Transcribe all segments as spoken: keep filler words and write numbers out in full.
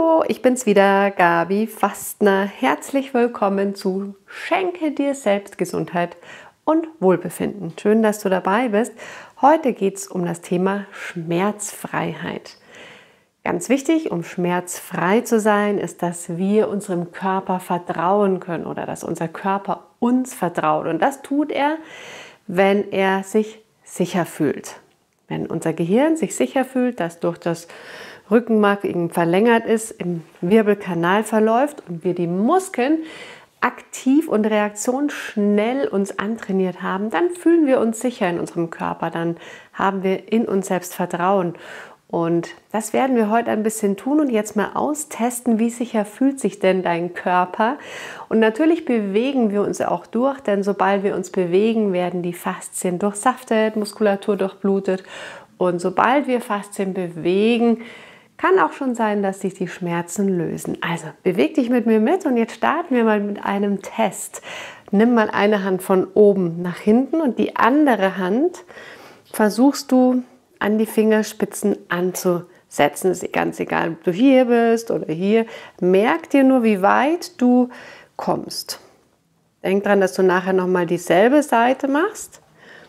Hallo, ich bin's wieder, Gabi Fastner. Herzlich willkommen zu Schenke dir selbst Gesundheit und Wohlbefinden. Schön, dass du dabei bist. Heute geht es um das Thema Schmerzfreiheit. Ganz wichtig, um schmerzfrei zu sein, ist, dass wir unserem Körper vertrauen können oder dass unser Körper uns vertraut. Und das tut er, wenn er sich sicher fühlt. Wenn unser Gehirn sich sicher fühlt, dass durch das Rückenmark eben verlängert ist, im Wirbelkanal verläuft und wir die Muskeln aktiv und reaktionsschnell uns antrainiert haben, dann fühlen wir uns sicher in unserem Körper, dann haben wir in uns selbst Vertrauen. Und das werden wir heute ein bisschen tun und jetzt mal austesten, wie sicher fühlt sich denn dein Körper. Und natürlich bewegen wir uns auch durch, denn sobald wir uns bewegen, werden die Faszien durchsaftet, Muskulatur durchblutet. Und sobald wir Faszien bewegen, kann auch schon sein, dass sich die Schmerzen lösen. Also beweg dich mit mir mit und jetzt starten wir mal mit einem Test. Nimm mal eine Hand von oben nach hinten und die andere Hand versuchst du an die Fingerspitzen anzusetzen. Es ist ganz egal, ob du hier bist oder hier. Merk dir nur, wie weit du kommst. Denk dran, dass du nachher nochmal dieselbe Seite machst.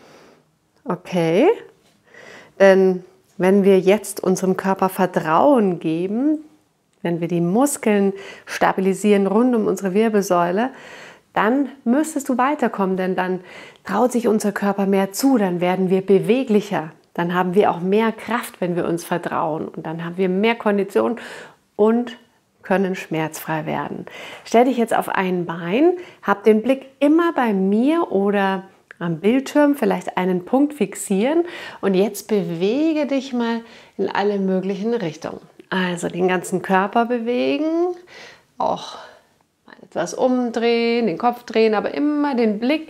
Okay. Denn wenn wir jetzt unserem Körper Vertrauen geben, wenn wir die Muskeln stabilisieren rund um unsere Wirbelsäule, dann müsstest du weiterkommen, denn dann traut sich unser Körper mehr zu, dann werden wir beweglicher, dann haben wir auch mehr Kraft, wenn wir uns vertrauen und dann haben wir mehr Kondition und können schmerzfrei werden. Stell dich jetzt auf ein Bein, hab den Blick immer bei mir oder am Bildschirm, vielleicht einen Punkt fixieren und jetzt bewege dich mal in alle möglichen Richtungen. Also den ganzen Körper bewegen, auch mal etwas umdrehen, den Kopf drehen, aber immer den Blick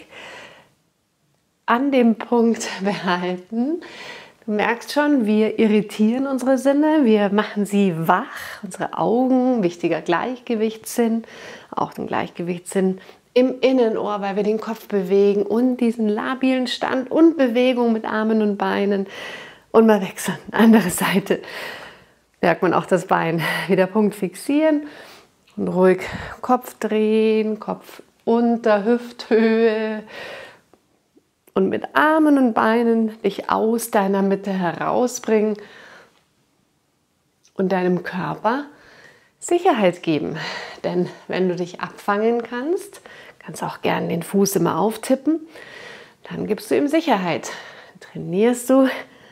an dem Punkt behalten. Du merkst schon, wir irritieren unsere Sinne, wir machen sie wach, unsere Augen, wichtiger Gleichgewichtssinn, auch den Gleichgewichtssinn im Innenohr, weil wir den Kopf bewegen und diesen labilen Stand und Bewegung mit Armen und Beinen und mal wechseln, andere Seite. Merkt man auch das Bein. Wieder Punkt fixieren und ruhig Kopf drehen, Kopf unter Hüfthöhe und mit Armen und Beinen dich aus deiner Mitte herausbringen und deinem Körper Sicherheit geben. Denn wenn du dich abfangen kannst, kannst auch gerne den Fuß immer auftippen, dann gibst du ihm Sicherheit. Dann trainierst du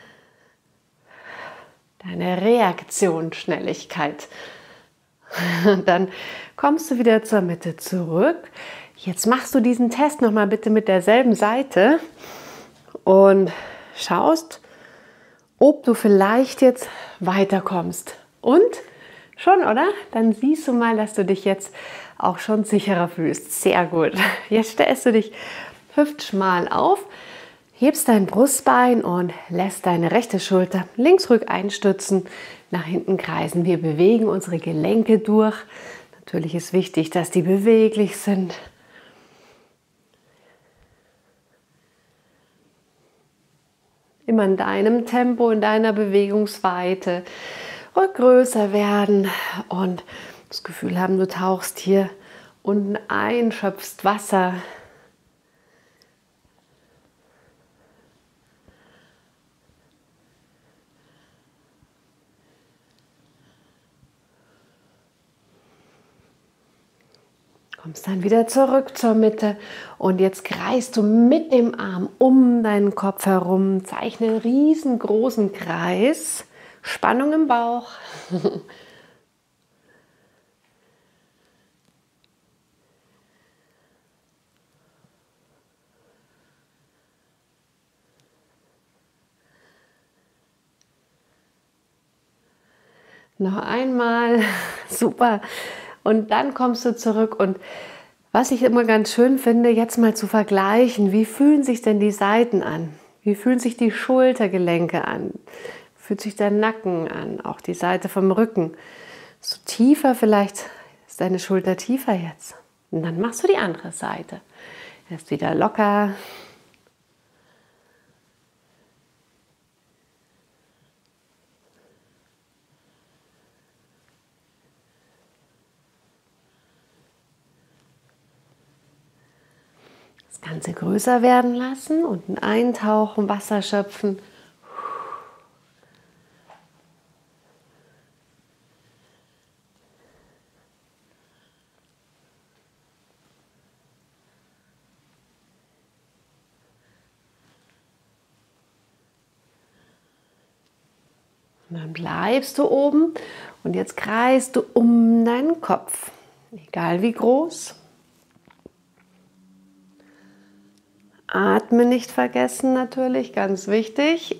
deine Reaktionsschnelligkeit. Und dann kommst du wieder zur Mitte zurück. Jetzt machst du diesen Test nochmal bitte mit derselben Seite und schaust, ob du vielleicht jetzt weiterkommst. Und schon, oder? Dann siehst du mal, dass du dich jetzt auch schon sicherer fühlst. Sehr gut. Jetzt stellst du dich hüftschmal auf, hebst dein Brustbein und lässt deine rechte Schulter links ruhig einstützen, nach hinten kreisen. Wir bewegen unsere Gelenke durch. Natürlich ist wichtig, dass die beweglich sind. Immer in deinem Tempo, in deiner Bewegungsweite. Ruhig größer werden und das Gefühl haben, du tauchst hier unten ein, schöpfst Wasser. Kommst dann wieder zurück zur Mitte und jetzt kreist du mit dem Arm um deinen Kopf herum, zeichne einen riesengroßen Kreis, Spannung im Bauch. Noch einmal, super. Und dann kommst du zurück und was ich immer ganz schön finde, jetzt mal zu vergleichen, wie fühlen sich denn die Seiten an? Wie fühlen sich die Schultergelenke an? Fühlt sich der Nacken an? Auch die Seite vom Rücken. So tiefer, vielleicht ist deine Schulter tiefer jetzt. Und dann machst du die andere Seite. Erst wieder locker. Ganze größer werden lassen, unten eintauchen, Wasser schöpfen. Und dann bleibst du oben und jetzt kreist du um deinen Kopf, egal wie groß. Atmen nicht vergessen natürlich, ganz wichtig.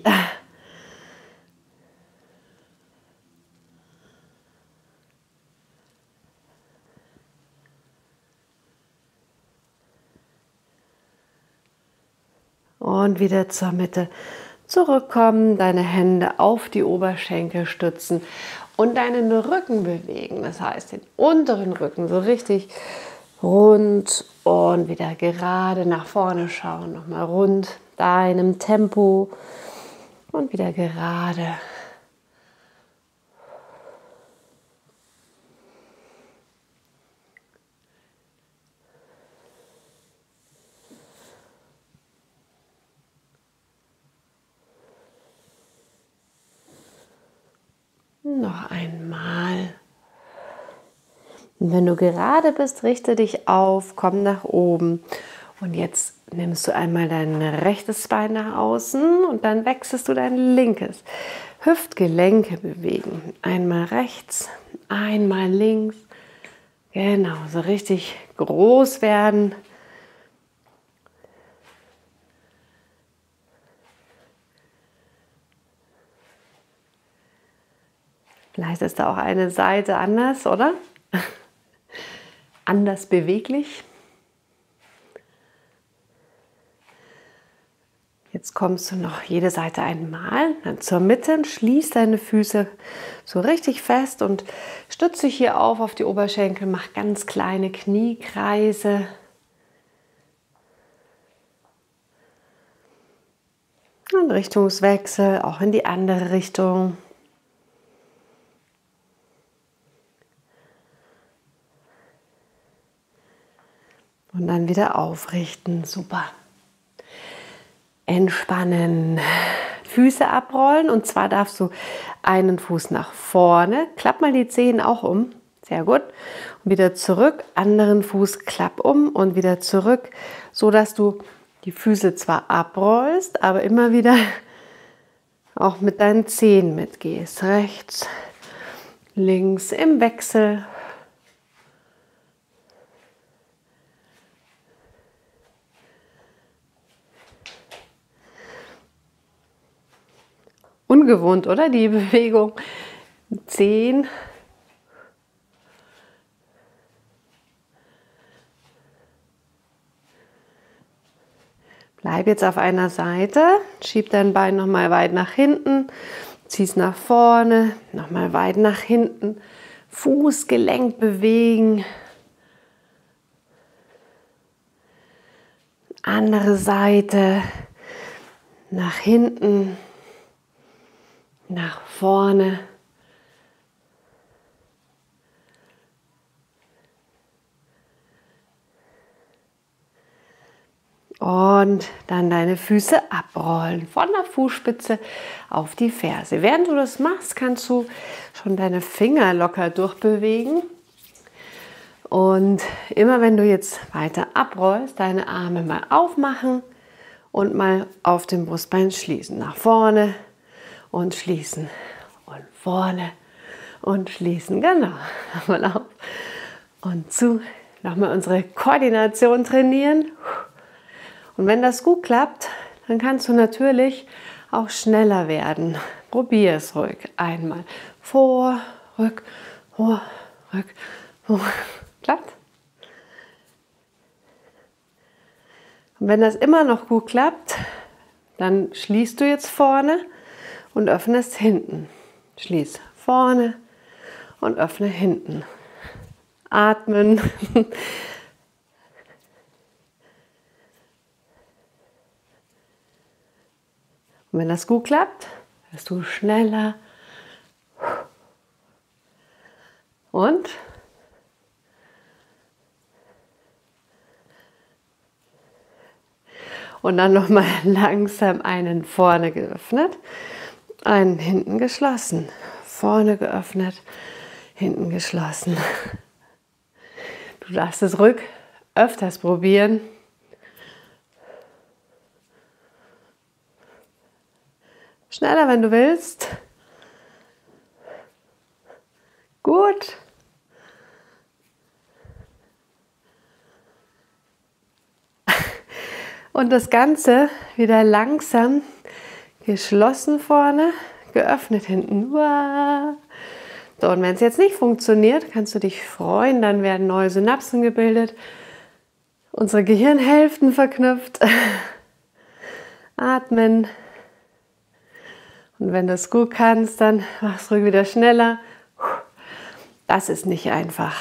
Und wieder zur Mitte zurückkommen, deine Hände auf die Oberschenkel stützen und deinen Rücken bewegen. Das heißt, den unteren Rücken so richtig rund und wieder gerade nach vorne schauen. Nochmal rund, deinem Tempo und wieder gerade. Noch einmal. Und wenn du gerade bist, richte dich auf, komm nach oben. Und jetzt nimmst du einmal dein rechtes Bein nach außen und dann wechselst du dein linkes. Hüftgelenke bewegen. Einmal rechts, einmal links. Genau, so richtig groß werden. Vielleicht ist da auch eine Seite anders, oder? Anders beweglich. Jetzt kommst du noch jede Seite einmal, dann zur Mitte und schließ deine Füße so richtig fest und stütze dich hier auf auf die Oberschenkel, mach ganz kleine Kniekreise. Und Richtungswechsel, auch in die andere Richtung. Und dann wieder aufrichten. Super. Entspannen. Füße abrollen und zwar darfst du einen Fuß nach vorne. Klapp mal die Zehen auch um. Sehr gut. Und wieder zurück. Anderen Fuß klapp um und wieder zurück, so dass du die Füße zwar abrollst, aber immer wieder auch mit deinen Zehen mitgehst. Rechts, links im Wechsel. Ungewohnt, oder? Die Bewegung. Zehen. Bleib jetzt auf einer Seite. Schieb dein Bein nochmal weit nach hinten. Zieh es nach vorne. Nochmal weit nach hinten. Fußgelenk bewegen. Andere Seite. Nach hinten. Nach vorne. Und dann deine Füße abrollen, von der Fußspitze auf die Ferse. Während du das machst, kannst du schon deine Finger locker durchbewegen. Und immer wenn du jetzt weiter abrollst, deine Arme mal aufmachen und mal auf dem Brustbein schließen. Nach vorne und schließen und vorne und schließen. Genau. Mal auf und zu. Nochmal unsere Koordination trainieren. Und wenn das gut klappt, dann kannst du natürlich auch schneller werden. Probier es ruhig. Einmal vor, rück, vor, rück, vor. Klappt? Und wenn das immer noch gut klappt, dann schließt du jetzt vorne und öffnest hinten. Schließ vorne und öffne hinten. Atmen. Und wenn das gut klappt, wirst du schneller. Und Und dann nochmal langsam einen vorne geöffnet, einen hinten geschlossen. Vorne geöffnet, hinten geschlossen. Du darfst es ruhig öfters probieren. Schneller, wenn du willst. Gut. Und das Ganze wieder langsam geschlossen vorne, geöffnet hinten. So, und wenn es jetzt nicht funktioniert, kannst du dich freuen, dann werden neue Synapsen gebildet, unsere Gehirnhälften verknüpft. Atmen. Und wenn du es gut kannst, dann machst du ruhig wieder schneller. Das ist nicht einfach.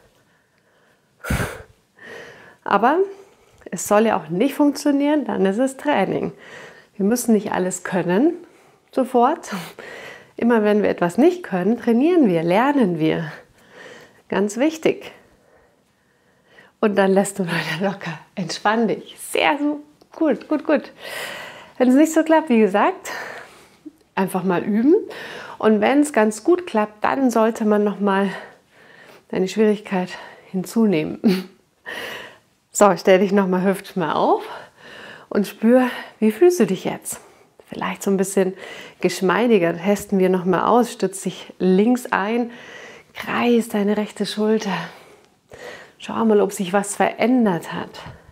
Aber es soll ja auch nicht funktionieren, dann ist es Training. Wir müssen nicht alles können sofort. Immer wenn wir etwas nicht können, trainieren wir, lernen wir. Ganz wichtig. Und dann lässt du weiter locker. Entspann dich. Sehr so gut, gut, gut. Wenn es nicht so klappt, wie gesagt, einfach mal üben. Und wenn es ganz gut klappt, dann sollte man nochmal deine Schwierigkeit hinzunehmen. So, stell dich nochmal hübsch mal auf und spür, wie fühlst du dich jetzt? Vielleicht so ein bisschen geschmeidiger. Testen wir nochmal aus. Stütz dich links ein, kreis deine rechte Schulter. Schau mal, ob sich was verändert hat.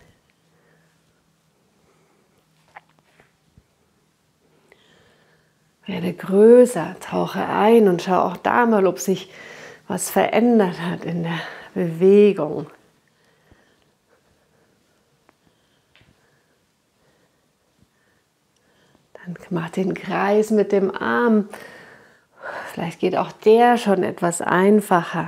Werde größer, tauche ein und schau auch da mal, ob sich was verändert hat in der Bewegung. Dann mach den Kreis mit dem Arm. Vielleicht geht auch der schon etwas einfacher.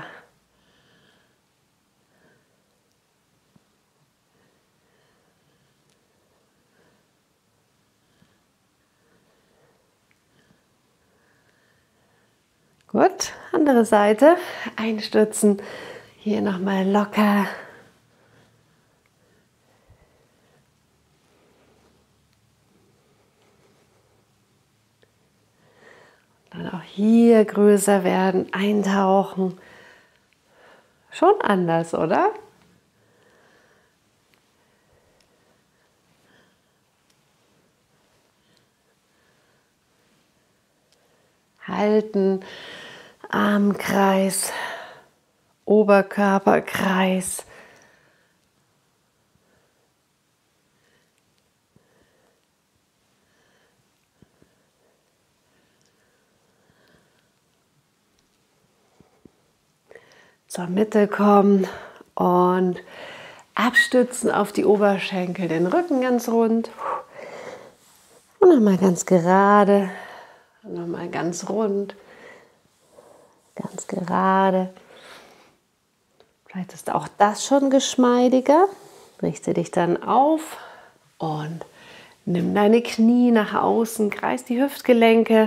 Gut, andere Seite. Einstützen. Hier nochmal locker. Dann auch hier größer werden, eintauchen. Schon anders, oder? Halten, Armkreis, Oberkörperkreis. Zur Mitte kommen und abstützen auf die Oberschenkel, den Rücken ganz rund. Und nochmal ganz gerade, nochmal ganz rund, ganz gerade. Vielleicht ist auch das schon geschmeidiger. Richte dich dann auf und nimm deine Knie nach außen, kreis die Hüftgelenke.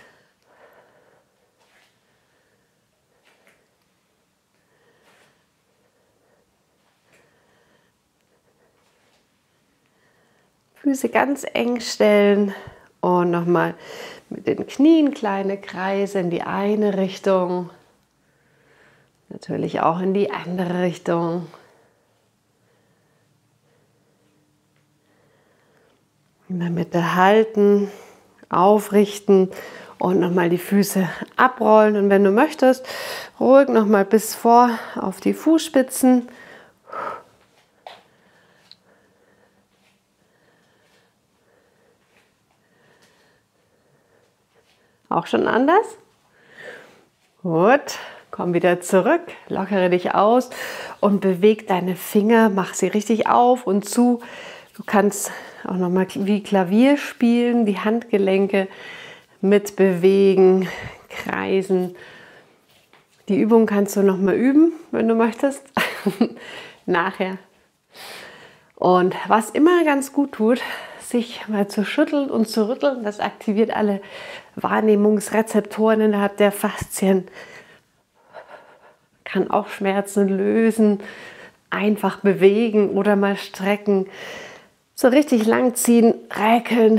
Füße ganz eng stellen und nochmal mit den Knien kleine Kreise in die eine Richtung, natürlich auch in die andere Richtung. In der Mitte halten, aufrichten und nochmal die Füße abrollen. Und wenn du möchtest, ruhig nochmal bis vor auf die Fußspitzen. Auch schon anders? Gut, komm wieder zurück, lockere dich aus und beweg deine Finger, mach sie richtig auf und zu. Du kannst auch nochmal wie Klavier spielen, die Handgelenke mit bewegen, kreisen. Die Übung kannst du nochmal üben, wenn du möchtest, nachher. Und was immer ganz gut tut, sich mal zu schütteln und zu rütteln, das aktiviert alle Wahrnehmungsrezeptoren innerhalb der Faszien, kann auch Schmerzen lösen, einfach bewegen oder mal strecken. So richtig lang ziehen, räkeln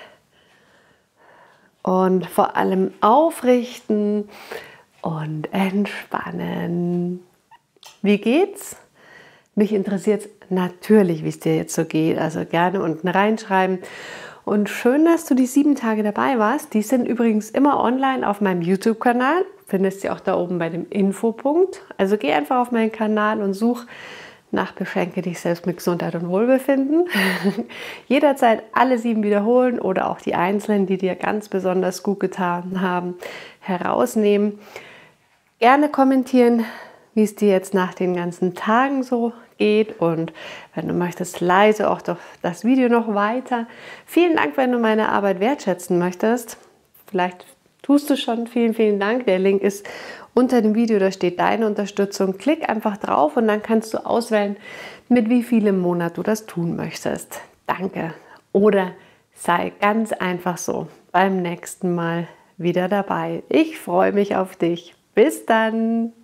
und vor allem aufrichten und entspannen. Wie geht's? Mich interessiert es natürlich, wie es dir jetzt so geht. Also gerne unten reinschreiben. Und schön, dass du die sieben Tage dabei warst. Die sind übrigens immer online auf meinem YouTube-Kanal. Findest du auch da oben bei dem Infopunkt. Also geh einfach auf meinen Kanal und such nach Beschenke dich selbst mit Gesundheit und Wohlbefinden. Jederzeit alle sieben wiederholen oder auch die einzelnen, die dir ganz besonders gut getan haben, herausnehmen. Gerne kommentieren, wie es dir jetzt nach den ganzen Tagen so geht, und wenn du möchtest, leite auch doch das Video noch weiter. Vielen Dank, wenn du meine Arbeit wertschätzen möchtest. Vielleicht tust du schon. Vielen, vielen Dank. Der Link ist unter dem Video, da steht deine Unterstützung. Klick einfach drauf und dann kannst du auswählen, mit wie viel im Monat du das tun möchtest. Danke. Oder sei ganz einfach so beim nächsten Mal wieder dabei. Ich freue mich auf dich. Bis dann.